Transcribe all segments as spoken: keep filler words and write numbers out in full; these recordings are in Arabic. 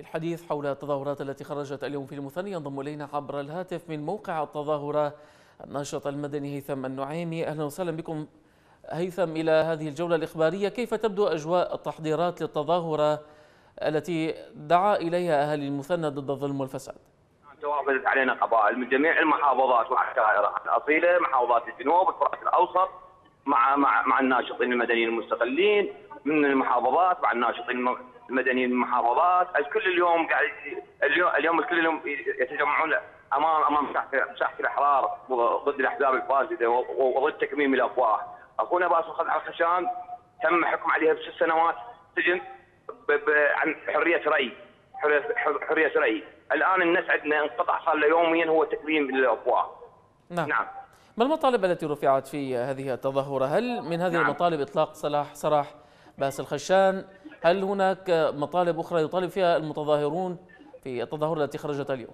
الحديث حول التظاهرات التي خرجت اليوم في المثنى ينضم إلينا عبر الهاتف من موقع التظاهرة الناشط المدني هيثم النعيمي. أهلا وسهلا بكم هيثم إلى هذه الجولة الإخبارية. كيف تبدو أجواء التحضيرات للتظاهرة التي دعا إليها أهالي المثنى ضد الظلم والفساد؟ توافدت علينا قبائل من جميع المحافظات والعشائر الأصيلة، محافظات الجنوب والفرات الأوسط، مع مع مع الناشطين المدنيين المستقلين من المحافظات، مع الناشطين المدنيين من المحافظات. الكل اليوم قاعد اليوم اليوم الكل اليوم يتجمعون امام امام مساحه الاحرار ضد الاحزاب الفاسده وضد تكميم الافواه. اخونا باسل خلع الخشان تم حكم عليها بست سنوات سجن عن حريه راي حريه حريه راي. الان الناس عندنا انقطع صار له يوميا هو تكميم الافواه. نعم. نعم. ما المطالب التي رفعت في هذه التظاهرة؟ هل من هذه نعم. المطالب إطلاق سراح سراح باسل خشان؟ هل هناك مطالب أخرى يطالب فيها المتظاهرون في التظاهرة التي خرجت اليوم؟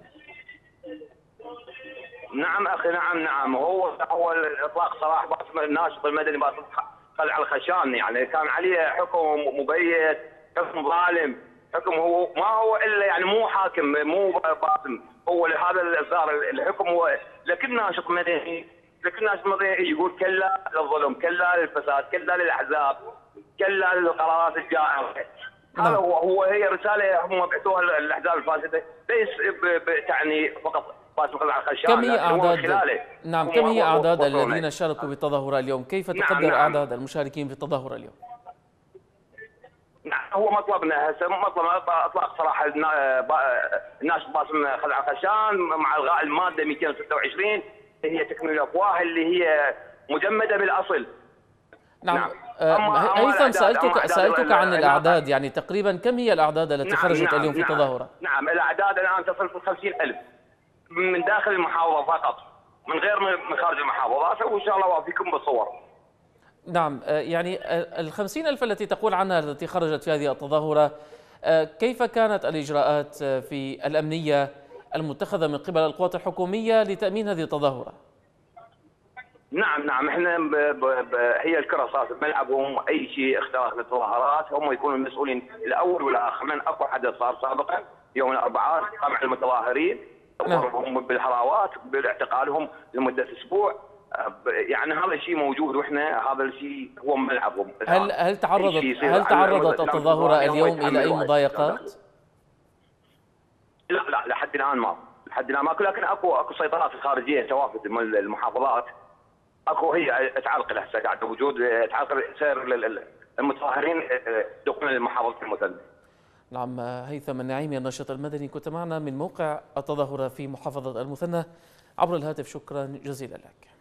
نعم أخي، نعم نعم هو هو إطلاق سراح باسل الناشط المدني باسل خلع الخشان. يعني كان عليه حكم مبيت، حكم ظالم، حكم هو ما هو إلا يعني مو حاكم، مو باسم، هو لهذا الإصدار الحكم هو لكن ناشط مدني، لكن ناشط مدني يقول كلا للظلم، كلا للفساد، كلا للأحزاب، كلا للقرارات الجائرة. هذا هو هو هي رسالة هم بعثوها الأحزاب الفاسدة، ليس تعني فقط باسل خلع الخشان. كم هي أعداد نعم كم هي أعداد الذين شاركوا بالتظاهرة اليوم؟ كيف تقدر نعم أعداد نعم. المشاركين في التظاهرة اليوم؟ نعم هو مطلبنا هسه مطلبنا اطلاق سراح الناشط باسم خلع الخشان مع الغاء الماده مئتين وستة وعشرين هي تكميل الافواه اللي هي مجمده بالاصل. نعم, نعم. هيثم سالتك سالتك عن الاعداد، يعني تقريبا كم هي الاعداد التي نعم خرجت نعم اليوم في التظاهره؟ نعم الاعداد الان تصل في خمسين ألف من داخل المحافظه فقط، من غير من خارج المحافظات، وان شاء الله اوافيكم بالصور. نعم، يعني الخمسين ألف التي تقول عنها التي خرجت في هذه التظاهرة، كيف كانت الإجراءات في الأمنية المتخذة من قبل القوات الحكومية لتأمين هذه التظاهرة؟ نعم نعم احنا ب ب ب هي الكراسات بملعبهم، اي شيء اختراق للتظاهرات هم يكونوا المسؤولين الاول والاخر. من اكو حدث صار سابقا يوم الاربعاء طبعا المتظاهرين ضربهم بالحراوات باعتقالهم لمده اسبوع. يعني هذا الشيء موجود واحنا هذا الشيء هو ملعبهم. هل هل تعرضت هل تعرضت التظاهرة اليوم الى اي مضايقات؟ لا لا لحد الان ما لحد الان ماكو، لكن اكو اكو سيطرات خارجيه توافد من المحافظات. اكو هي تعرقل هسه قاعد وجود تعرقل سير المتظاهرين دخول المحافظه المثنى. نعم، هيثم النعيمي الناشط المدني كنت معنا من موقع التظاهرة في محافظة المثنى عبر الهاتف، شكرا جزيلا لك.